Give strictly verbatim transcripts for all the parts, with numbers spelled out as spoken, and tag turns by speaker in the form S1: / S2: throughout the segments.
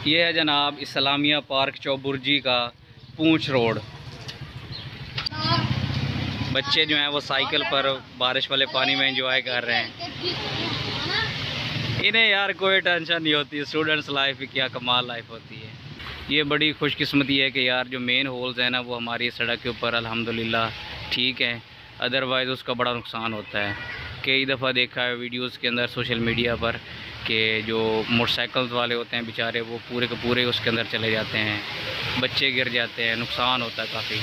S1: ये है जनाब इस्लामिया पार्क चौबुर्जी का पूंछ रोड। बच्चे जो हैं वो साइकिल पर बारिश वाले पानी में एंजॉय कर रहे हैं। इन्हें यार कोई टेंशन नहीं होती। स्टूडेंट्स लाइफ क्या कमाल लाइफ होती है। ये बड़ी खुशकिस्मती है कि यार जो मेन होल्स हैं ना वो हमारी सड़क के ऊपर अल्हम्दुलिल्लाह ठीक है, अदरवाइज़ उसका बड़ा नुकसान होता है। कई दफ़ा देखा है वीडियोस के अंदर सोशल मीडिया पर कि जो मोटरसाइकिल्स वाले होते हैं बेचारे वो पूरे के पूरे उसके अंदर चले जाते हैं, बच्चे गिर जाते हैं, नुकसान होता है काफ़ी।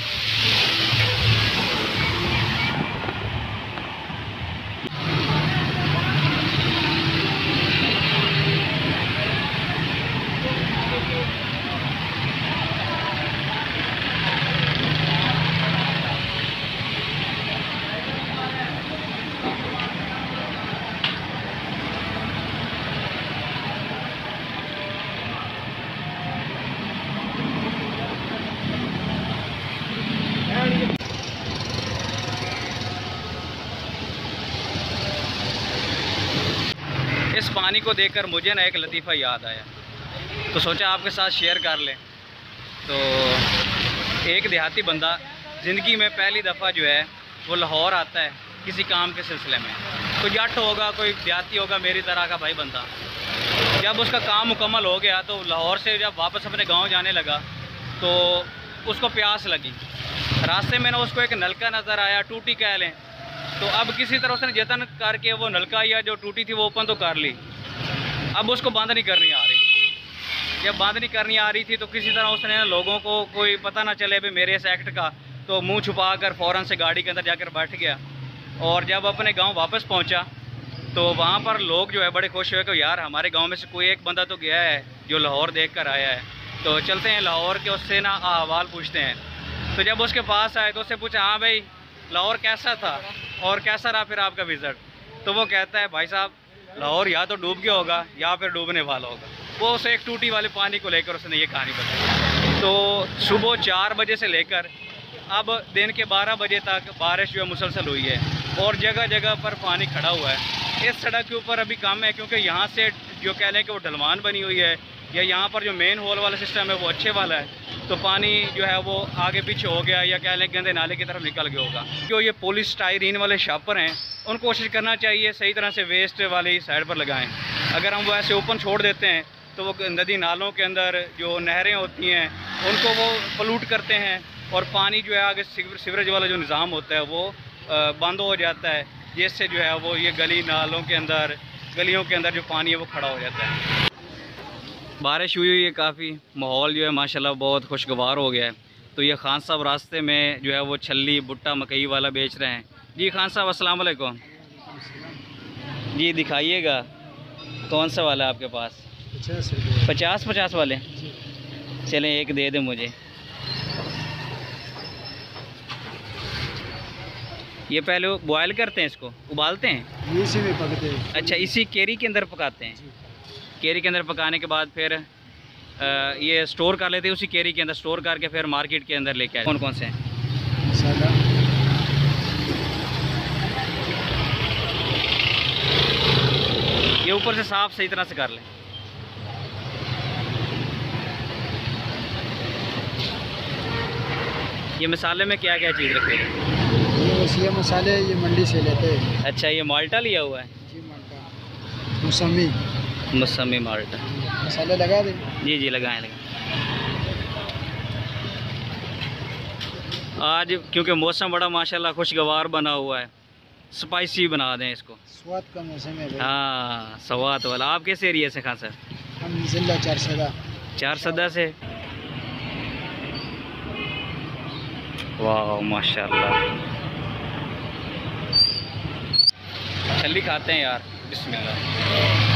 S1: इस पानी को देखकर मुझे ना एक लतीफ़ा याद आया, तो सोचा आपके साथ शेयर कर लें। तो एक देहाती बंदा ज़िंदगी में पहली दफ़ा जो है वो लाहौर आता है किसी काम के सिलसिले में। कोई जट होगा, कोई देहाती होगा मेरी तरह का भाई बंदा। जब उसका काम मुकम्मल हो गया तो लाहौर से जब वापस अपने गांव जाने लगा तो उसको प्यास लगी। रास्ते में ना उसको एक नलका नज़र आया, टूटी कह लें। तो अब किसी तरह उसने जतन करके वो नलका या जो टूटी थी वो ओपन तो कर ली। अब उसको बंद नहीं करनी आ रही। जब बंद नहीं करनी आ रही थी तो किसी तरह उसने लोगों को कोई पता ना चले भाई मेरे इस एक्ट का, तो मुंह छुपा कर फ़ौरन से गाड़ी के अंदर जाकर बैठ गया। और जब अपने गांव वापस पहुंचा तो वहाँ पर लोग जो है बड़े खुश हुए कि यार हमारे गाँव में से कोई एक बंदा तो गया है जो लाहौर देख कर आया है, तो चलते हैं लाहौर के उससे ना अहवाल पूछते हैं। तो जब उसके पास आए तो उससे पूछा, हाँ भाई लाहौर कैसा था और कैसा रहा फिर आपका विज़िट? तो वो कहता है भाई साहब लाहौर या तो डूब गया होगा या फिर डूबने वाला होगा। वो उसे एक टूटी वाले पानी को लेकर उसने ये कहानी बताई। तो सुबह चार बजे से लेकर अब दिन के बारह बजे तक बारिश जो है मुसलसल हुई है और जगह जगह पर पानी खड़ा हुआ है। इस सड़क के ऊपर अभी कम है क्योंकि यहाँ से जो कह लें कि वो ढलवान बनी हुई है या यहाँ पर जो मेन होल वाला सिस्टम है वो अच्छे वाला है, तो पानी जो है वो आगे पीछे हो गया या कह लें गंदे नाले की तरफ निकल गया होगा। जो ये पुलिस स्टायरीन वाले शापर हैं उनको कोशिश करना चाहिए सही तरह से वेस्ट वाली साइड पर लगाएं। अगर हम वो ऐसे ओपन छोड़ देते हैं तो वो नदी नालों के अंदर जो नहरें होती हैं उनको वो पलूट करते हैं और पानी जो है आगे सीवरेज वाला जो निज़ाम होता है वो बंद हो जाता है, जिससे जो है वो ये गली नालों के अंदर गलियों के अंदर जो पानी है वो खड़ा हो जाता है। बारिश हुई हुई है काफ़ी, माहौल जो है माशाल्लाह बहुत खुशगवार हो गया है। तो ये खान साहब रास्ते में जो है वो छल्ली भुट्टा मकई वाला बेच रहे हैं। जी खान साहब अस्सलाम वालेकुम। जी दिखाइएगा कौन सा वाला आपके पास? पचास पचास वाले चलें एक दे दें मुझे। ये पहले बॉयल करते हैं, इसको उबालते हैं,
S2: इसी में पकते हैं।
S1: अच्छा इसी केरी के अंदर पकाते हैं। केरी के अंदर पकाने के बाद फिर आ, ये स्टोर कर लेते हैं, उसी केरी के अंदर स्टोर करके फिर मार्केट के अंदर लेके आए। कौन कौन से हैं?
S2: मसाला,
S1: ये ऊपर से साफ सही तरह से कर लें। ये मसाले में क्या क्या चीज़ रखी है?
S2: ये मसाले ये मंडी से लेते हैं।
S1: अच्छा ये माल्टा लिया हुआ है?
S2: जी माल्टा, मौसमी
S1: मौसमी माल्टा।
S2: मसाले लगा दें?
S1: जी जी लगाएं लगाएं। आज क्योंकि मौसम बड़ा माशाल्लाह खुशगवार बना हुआ है, स्पाइसी बना दें इसको।
S2: स्वाद का मौसम है।
S1: हाँ स्वाद वाला। आप किस एरिया से खान सर?
S2: हम जिला चार सदा
S1: चार सदा से। वाह माशाल्लाह। छल्ली खाते हैं यार, बिस्मिल्लाह।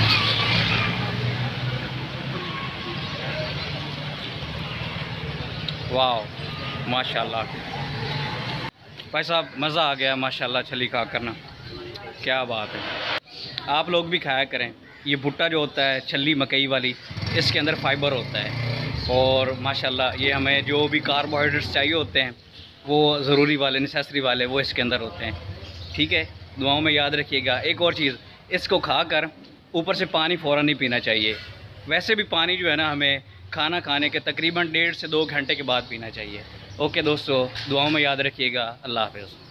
S1: वाह माशाल्लाह भाई साहब मज़ा आ गया माशाल्लाह छली खा करना, क्या बात है। आप लोग भी खाया करें। ये भुट्टा जो होता है छली मकई वाली, इसके अंदर फाइबर होता है और माशाल्लाह ये हमें जो भी कार्बोहाइड्रेट्स चाहिए होते हैं वो ज़रूरी वाले नेसेसरी वाले वो इसके अंदर होते हैं। ठीक है, दुआओं में याद रखिएगा। एक और चीज़, इसको खाकर ऊपर से पानी फ़ौरन नहीं पीना चाहिए। वैसे भी पानी जो है ना हमें खाना खाने के तकरीबन डेढ़ से दो घंटे के बाद पीना चाहिए। ओके दोस्तों, दुआओं में याद रखिएगा। अल्लाह हाफ़िज़।